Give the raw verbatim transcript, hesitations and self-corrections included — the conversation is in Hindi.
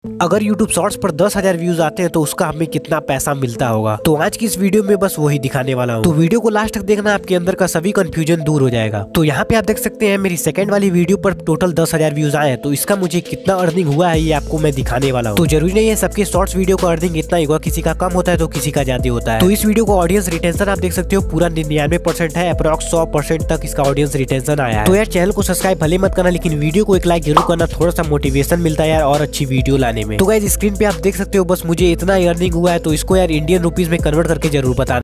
अगर YouTube शॉर्ट्स पर दस हजार व्यूज आते हैं तो उसका हमें कितना पैसा मिलता होगा। तो आज की इस वीडियो में बस वही दिखाने वाला हूँ, तो वीडियो को लास्ट तक देखना, आपके अंदर का सभी कंफ्यूजन दूर हो जाएगा। तो यहाँ पे आप देख सकते हैं मेरी सेकंड वाली वीडियो पर टोटल दस हजार व्यूज आए, तो इसका मुझे कितना अर्निंग हुआ है ये आपको मैं दिखाने वाला हूँ। तो जरूरी नहीं है सबके शॉर्ट्स वीडियो का अर्निंग इतना ही होगा, किसी का कम होता है तो किसी का ज्यादा होता है। तो इस वीडियो को ऑडियंस रिटेंशन आप देख सकते हो पूरा निन्यानवे परसेंट है, अप्रॉक्स सौ परसेंट तक इसका ऑडियंस रिटेंशन आया है। तो यार चैनल को सब्सक्राइब भले मत करना, लेकिन वीडियो को एक लाइक जरूर करना, थोड़ा सा मोटिवेशन मिलता है यार और अच्छी वीडियो लाने में। तो गाइस स्क्रीन पे आप देख सकते हो बस मुझे इतना अर्निंग हुआ है, तो इसको यार इंडियन रुपीज में कन्वर्ट करके जरूर बताना।